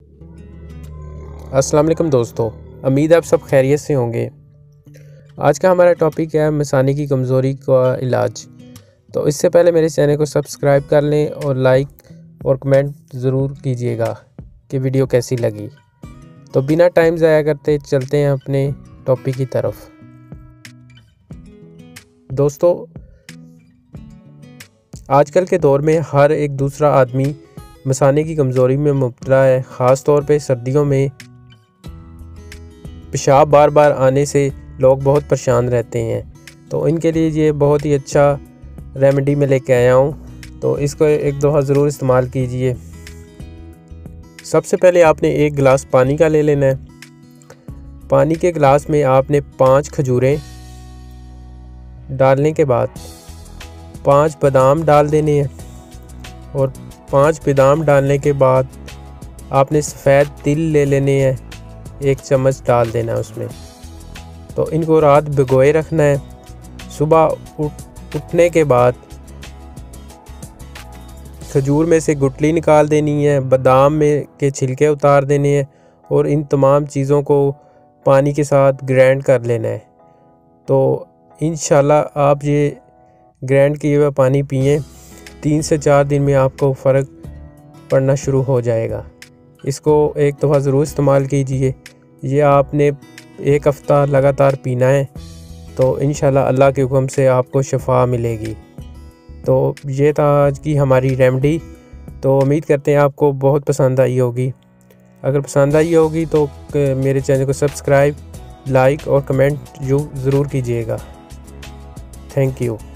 अस्सलाम वालेकुम दोस्तों, उम्मीद है आप सब खैरियत से होंगे। आज का हमारा टॉपिक है मसाने की कमज़ोरी का इलाज। तो इससे पहले मेरे चैनल को सब्सक्राइब कर लें और लाइक और कमेंट ज़रूर कीजिएगा कि वीडियो कैसी लगी। तो बिना टाइम ज़ाया करते चलते हैं अपने टॉपिक की तरफ। दोस्तों, आजकल के दौर में हर एक दूसरा आदमी मसाने की कमज़ोरी में मुब्तला है। ख़ास तौर पे सर्दियों में पेशाब बार बार आने से लोग बहुत परेशान रहते हैं। तो इनके लिए ये बहुत ही अच्छा रेमेडी मैं लेके आया हूँ। तो इसको एक दफ़ा ज़रूर इस्तेमाल कीजिए। सबसे पहले आपने एक गिलास पानी का ले लेना है। पानी के गिलास में आपने 5 खजूरें डालने के बाद 5 बादाम डाल देने हैं और 5 बादाम डालने के बाद आपने सफ़ेद तिल ले लेने हैं, 1 चम्मच डाल देना है उसमें। तो इनको रात भिगोए रखना है। सुबह उठने के बाद खजूर में से गुठली निकाल देनी है, बादाम में के छिलके उतार देने हैं और इन तमाम चीज़ों को पानी के साथ ग्राइंड कर लेना है। तो इंशाल्लाह आप ये ग्राइंड किए हुआ पानी पिएं, 3 से 4 दिन में आपको फ़र्क पड़ना शुरू हो जाएगा। इसको एक दफ़ा ज़रूर इस्तेमाल कीजिए। ये आपने 1 हफ़्ता लगातार पीना है, तो इंशाल्लाह अल्लाह के हुक्म से आपको शिफा मिलेगी। तो ये था आज की हमारी रेमेडी। तो उम्मीद करते हैं आपको बहुत पसंद आई होगी। अगर पसंद आई होगी तो मेरे चैनल को सब्सक्राइब, लाइक और कमेंट ज़रूर कीजिएगा। Thank you.